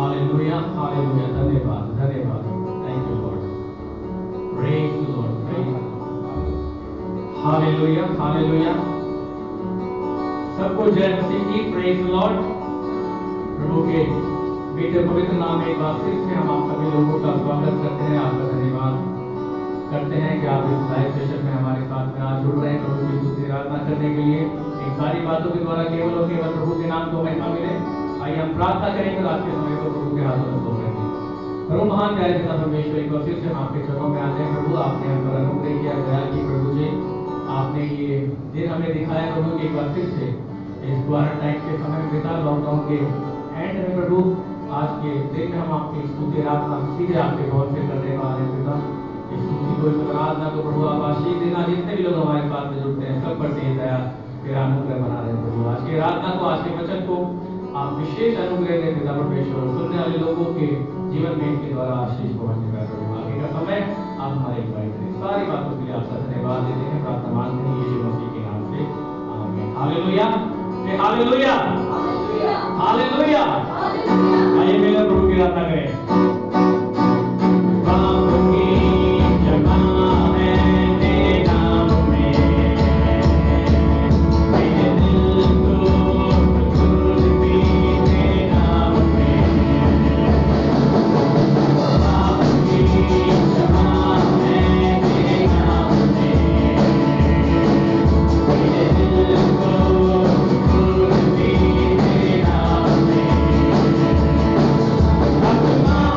Hallelujah hallelujah, धन्यवाद धन्यवाद, thank you lord, praise the lord, praise hallelujah hallelujah. सबको जय मसीह की, प्रेज द लॉर्ड। प्रभु के बेटे पवित्र नाम में एक बार फिर से हम आप सभी लोगों का स्वागत करते हैं, आपका धन्यवाद करते हैं कि आप इस लाइव सेशन में हमारे साथ में आज जुड़ रहे हैं प्रभु की स्तुति आराधना करने के लिए। इन सारी बातों के द्वारा केवल और केवल प्रभु के नाम को महिमा मिले। आइए हम प्रार्थना करेंगे आज के समय को प्रभु के हाथों में सौंपेंगे। प्रभु महान प्यारे पिता परमेश्वर, एक बार फिर से हम आपके चरणों में आते हैं प्रभु। आपने हम पर अनुग्रह किया, दया की प्रभु जी। आपने ये दिन हमें दिखाया प्रभु कि एक बार फिर से इस क्वारंटाइन के समय में बिता, लॉकडाउन के एंड में प्रभु आज के दिन में हम आपकी स्तुति आराधना सीधे आपके भवन से करने वाले हैं पिता। इस स्तुति को, इस आराधना को प्रभु आप आशीष देना। जितने भी लोग हमारे साथ में जुड़ते हैं सब पर तेज दया तेरा अनुग्रह बना रहे प्रभु। आज की आराधना को, आज के वचन को आप विशेष अनुग्रह दें पिता परमेश्वर। सुनने वाले लोगों के जीवन में इनके द्वारा आशीष पहुंचने का प्रभु। आगे का समय आप हमारे अगुवाई करें। सारी बातों के लिए आपका धन्यवाद देते हैं, प्रार्थना मांगते हैं यीशु मसीह के नाम से, आमीन। Hallelujah hallelujah hallelujah. आइए मिलकर प्रभु की आराधना करें। Come on.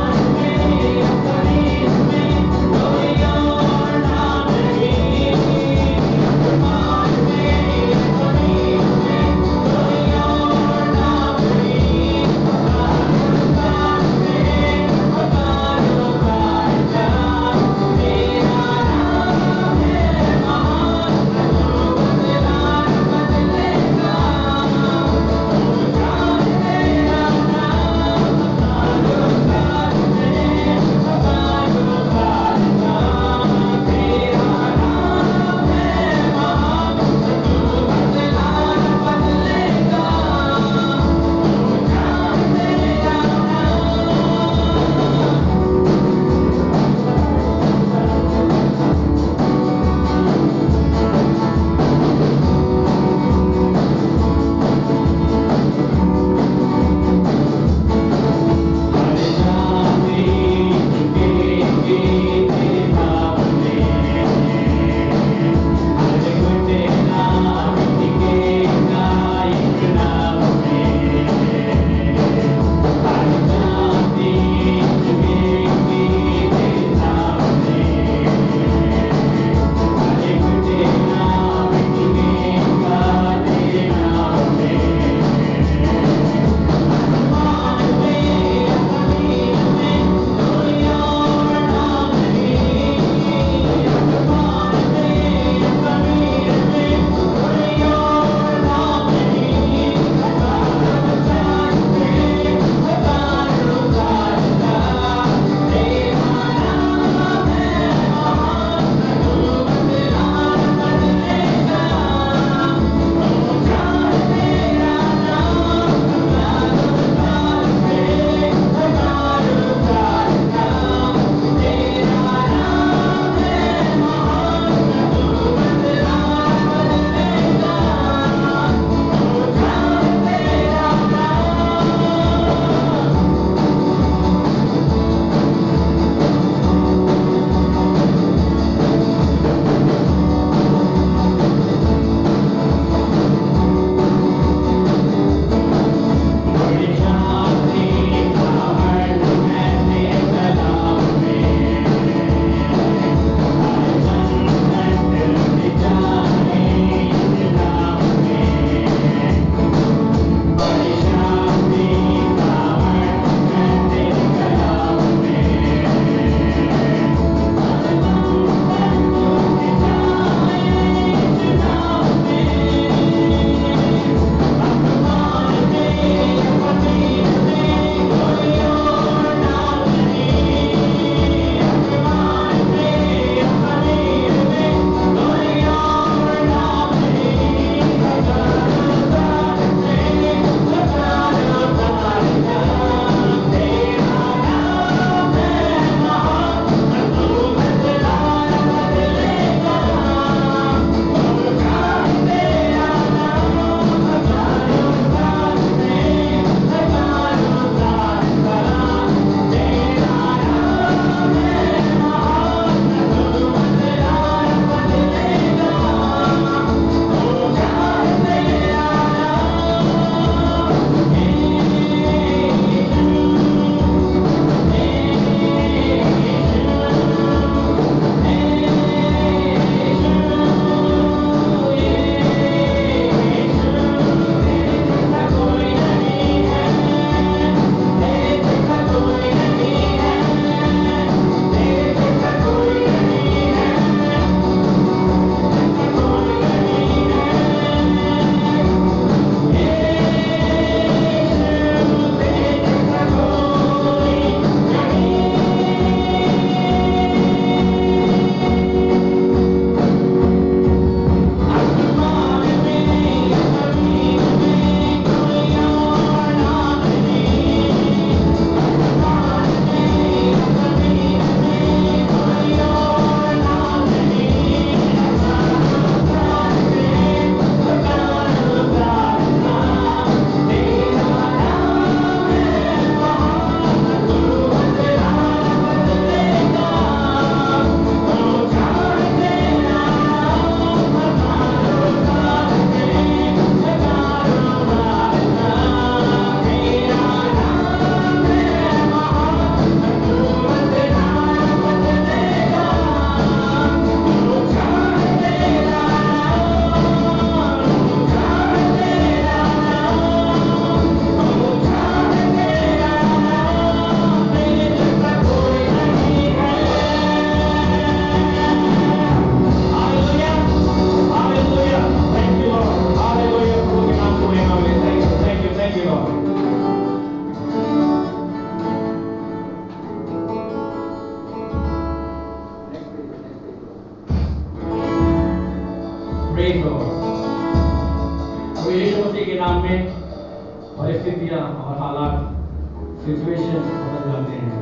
और हालात सिचुएशन बदल जाते हैं।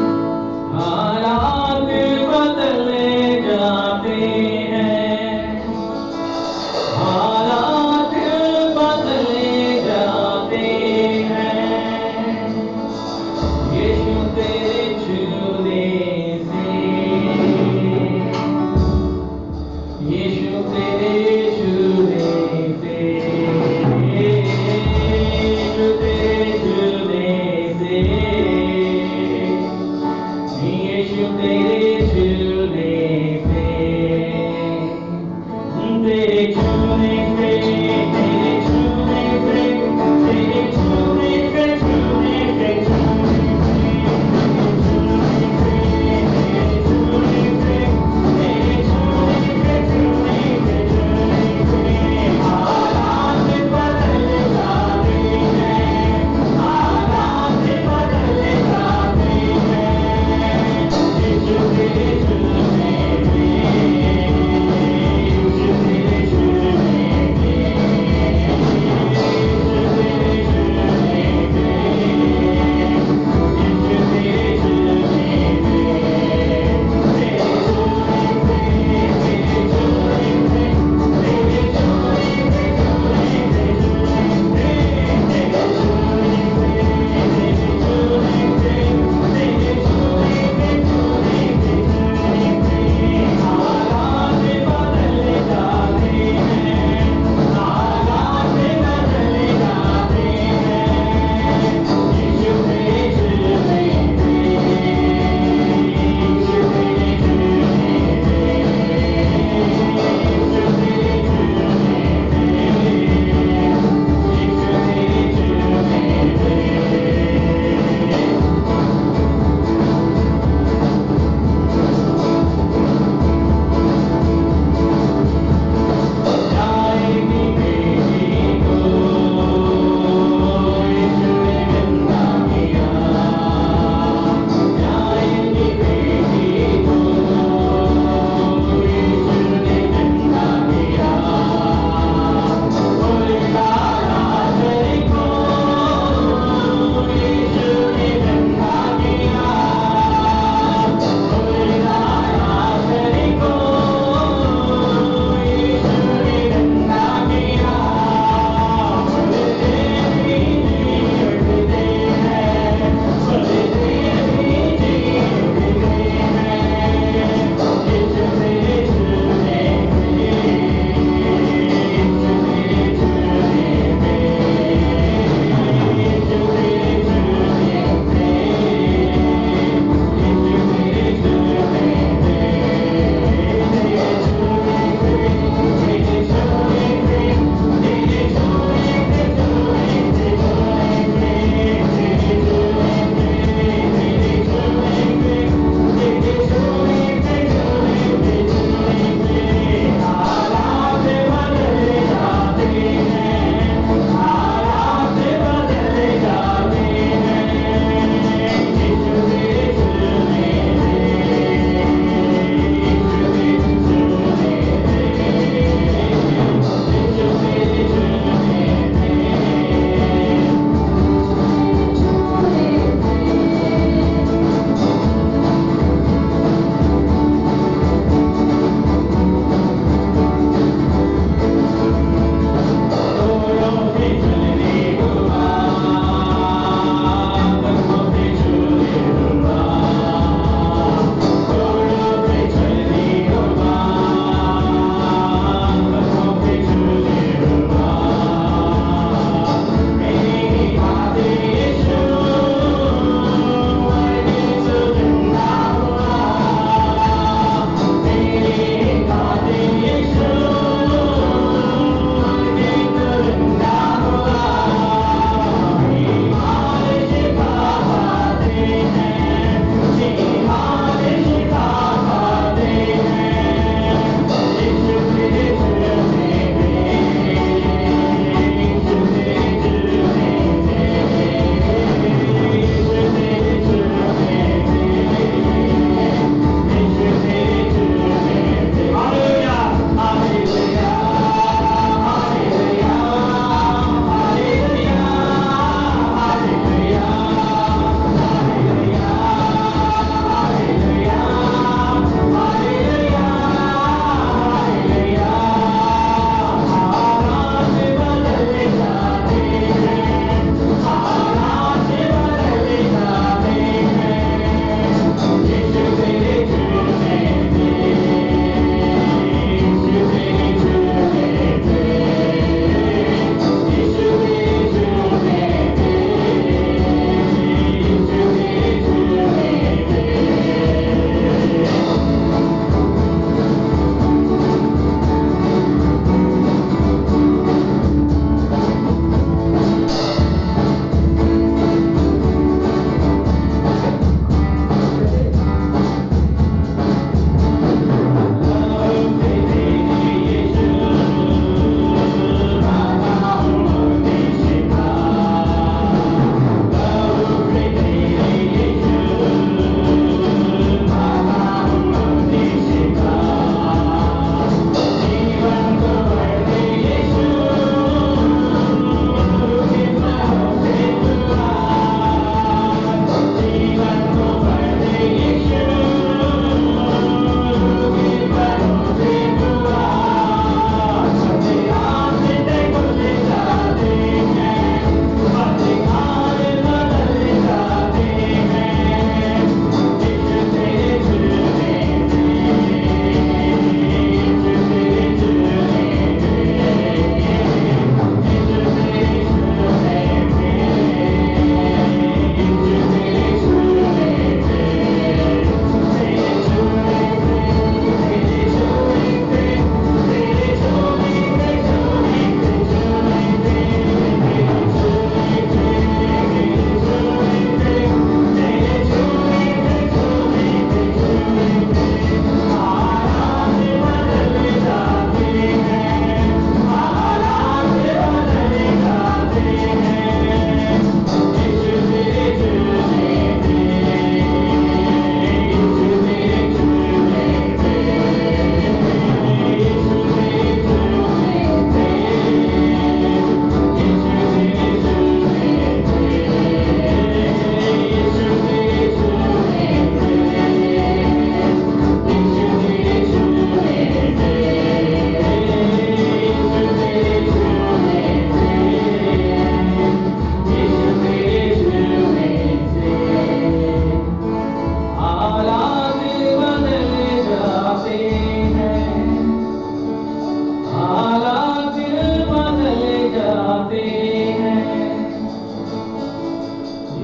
हालात बदले जाते हैं, हालात बदले जाते हैं, यीशु तेरे छूने से, यीशु तेरे छूने से, यीशु तेरे छूने से, यीशु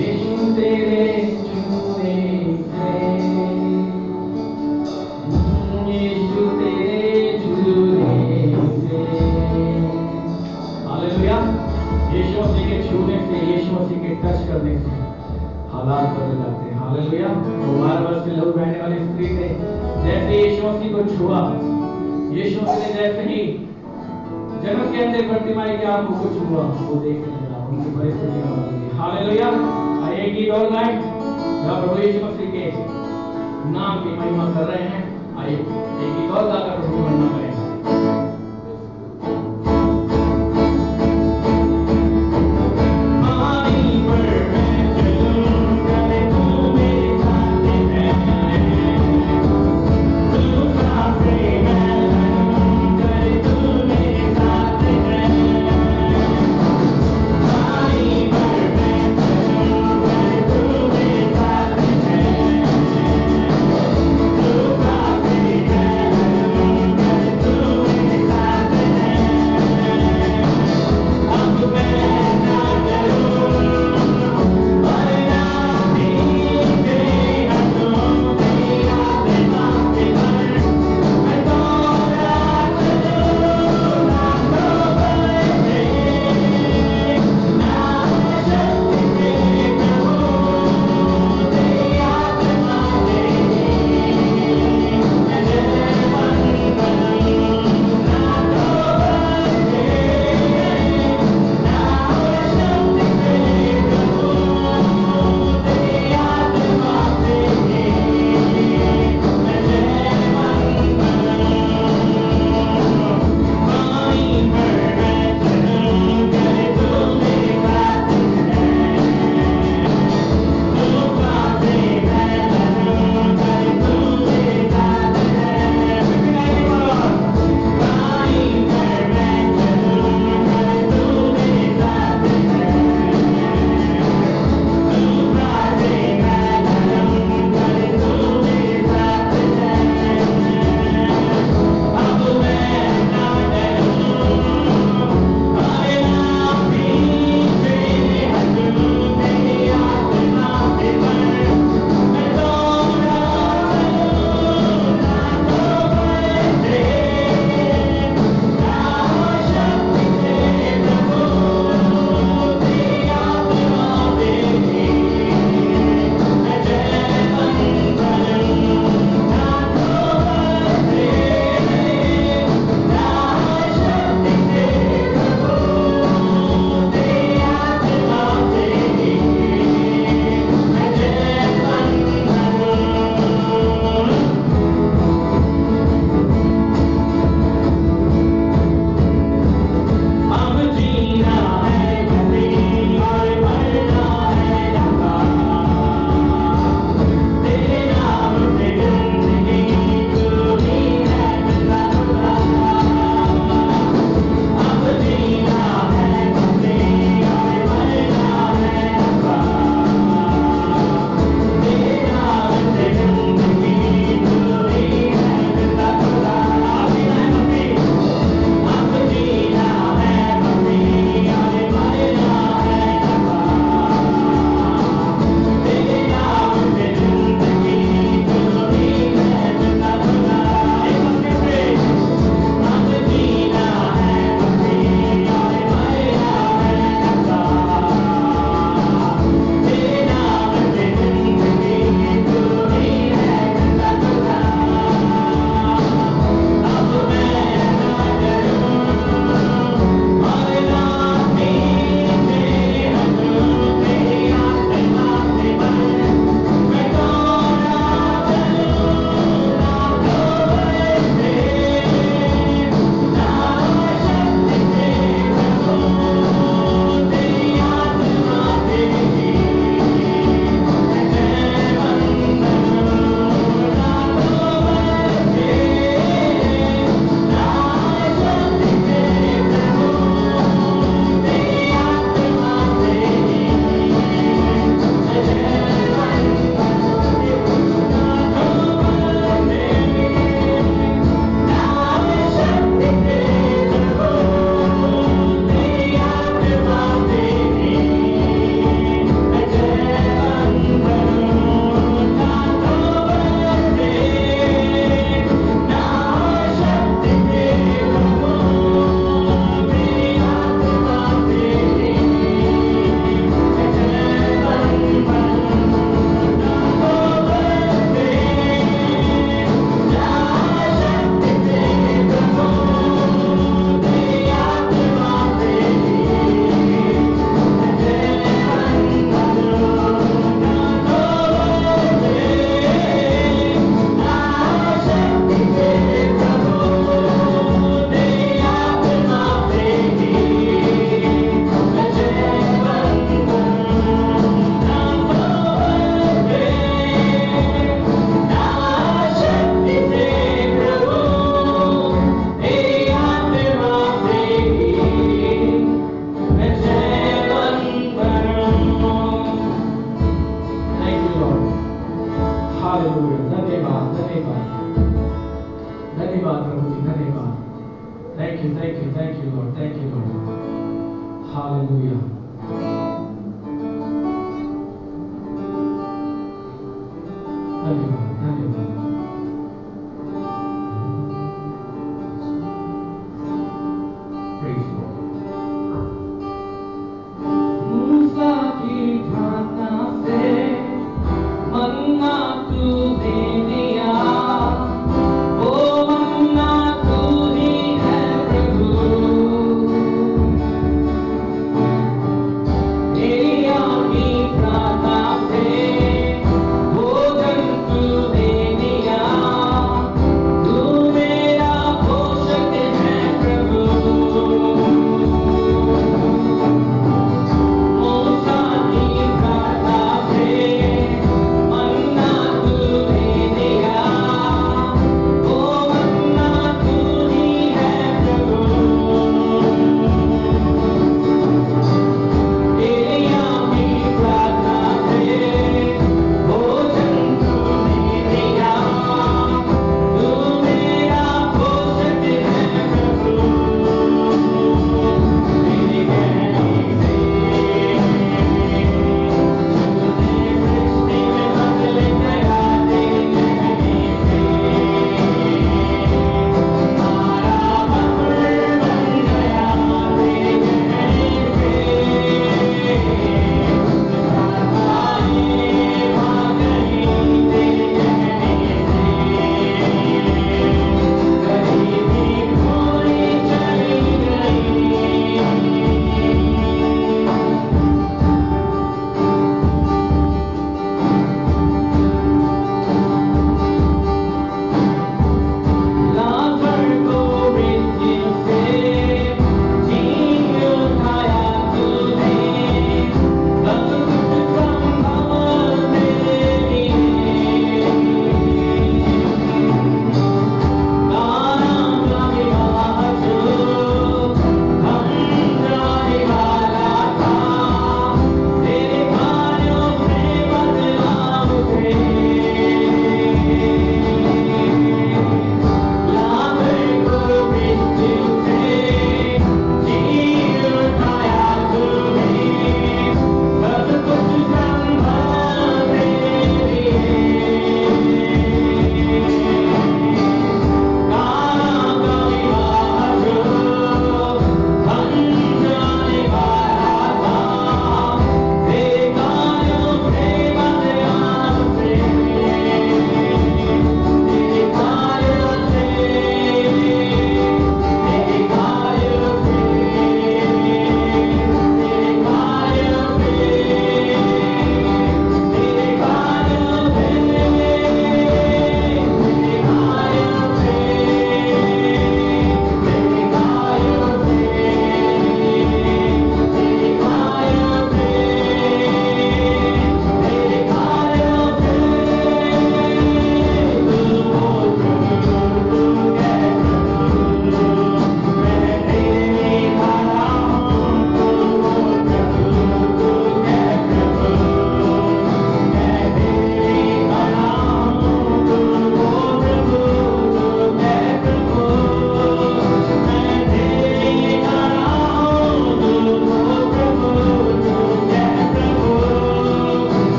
यीशु तेरे छूने से, यीशु तेरे छूने से। हालेलुया। यीशु मसीह के छूने से, यीशु मसीह के टच करने से हालात बदल जाते हैं। हालेलुया। 12 वर्ष से लहू बहने वाली स्त्री ने जैसे यीशु मसीह को छुआ, यीशु मसीह ने जैसे ही जन्म के अंदर प्रतिमाई की आंखों को छुआ, वो देखने लगा, उनकी परिस्थितियां बदल गई। हालेलुया। आइए एक गीत और गाएं जहाँ प्रभु यीशु मसीह के नाम की महिमा कर रहे हैं। आइए एक गीत और गाकर प्रभु की महिमा करें। तू धन्यवाद धन्यवाद प्रभु जी, धन्यवाद। Thank you lord, thank you lord. Hallelujah. धन्यवाद धन्यवाद। Praise God। मूसा की प्रार्थना से मन्ना तूने दिया, ओ मन्ना तू ही है प्रभु। एलिया की प्रार्थना से भोजन तूने दिया।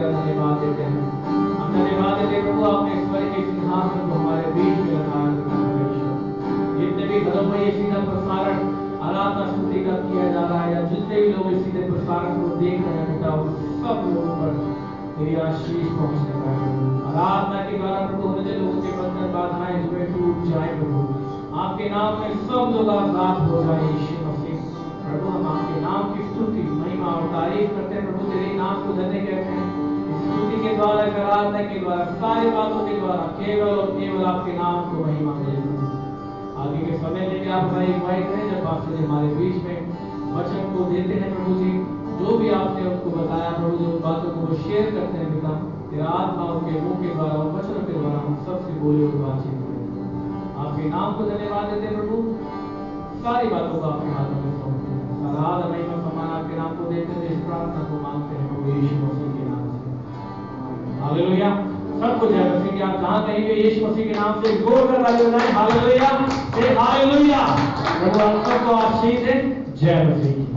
तेरा धन्यवाद देते हैं। हम धन्यवाद देते प्रभु, आपने स्वर्ग के सिंहासन को हमारे बीच में लगाया परमेश्वर। जितने भी घरों में ये सीधा प्रसारण आराधना स्तुति का किया जा रहा है, या जितने भी लोग इस सीधे प्रसारण को देख रहे हैं बेटा, उन सब लोगों पर तेरी आशीष पहुंचने पाए। आराधना के द्वारा प्रभु मुझे लोगों के बंधन बाधाएं जो है टूट जाए प्रभु, आपके नाम में सब लोग आजाद हो जाए यीशु मसीह। प्रभु हम आपके नाम की स्तुति महिमा और तारीफ करते हैं प्रभु, तेरे नाम को धन्य कहते हैं। इस स्तुति के द्वारा, आराधना के द्वारा, सारी बातों के द्वारा केवल और केवल आपके नाम को महिमा मिले। आगे के समय लेके आप हमारी अगुवाई करें, जब पास्टर जी हमारे बीच में वचन को देते हैं प्रभु जी, जो भी आपने उनको बताया प्रभु, जो बातों को वो शेयर करते हैं पिता, तेरा आत्मा उनके मुंह के द्वारा और वचनों के द्वारा हम सबसे बोले और बातचीत करें। आपके नाम को धन्यवाद देते हैं प्रभु, सारी बातों को आपके हाथों में सौंपते हैं। आराधना महिमा सम्मान आपके नाम को देते हैं, इस प्रार्थना को मांगते हैं प्रभु यीशु मसीह के नाम से, हालेलुया। सबको जय मसीह की। आप जहां कहीं भी यीशु मसीह के नाम से जोर कर ताली बजाएं, हालेलुया से हालेलुया। प्रभु आप सबको आशीष दे। जय मसीह।